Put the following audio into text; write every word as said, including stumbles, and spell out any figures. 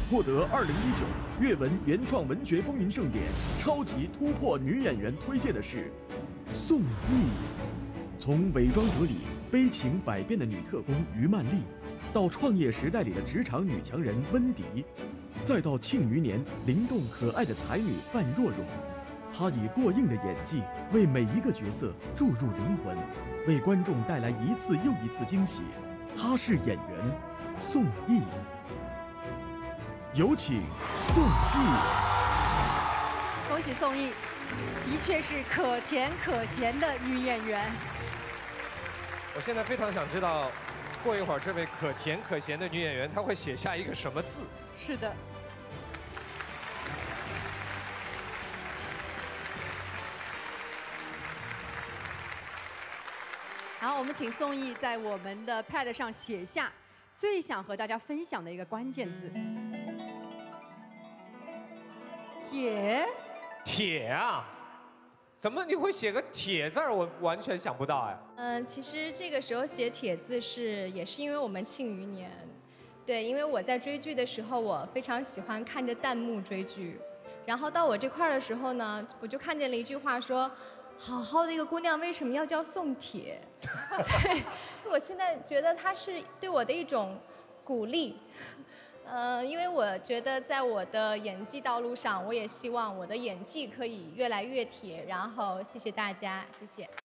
获得二零一九阅文原创文学风云盛典超级突破女演员推荐的是宋轶。从伪装者里悲情百变的女特工于曼丽，到创业时代里的职场女强人温迪，再到庆余年灵动可爱的才女范若若，她以过硬的演技为每一个角色注入灵魂，为观众带来一次又一次惊喜。她是演员宋轶。有请宋轶。 恭喜宋轶，的确是可甜可咸的女演员。 我现在非常想知道，过一会儿这位可甜可咸的女演员她会写下一个什么字？ 是的。好，我们请宋轶在我们的 pad 上写下最想和大家分享的一个关键字。铁。 铁啊！怎么你会写个铁字儿？我完全想不到哎。 嗯，其实这个时候写铁字是也是因为我们庆余年，对，因为我在追剧的时候，我非常喜欢看着弹幕追剧，然后到我这块儿的时候呢，我就看见了一句话说。好好的一个姑娘，为什么要叫宋铁？所以，我现在觉得她是对我的一种鼓励。呃，因为我觉得在我的演技道路上，我也希望我的演技可以越来越铁。然后，谢谢大家，谢谢。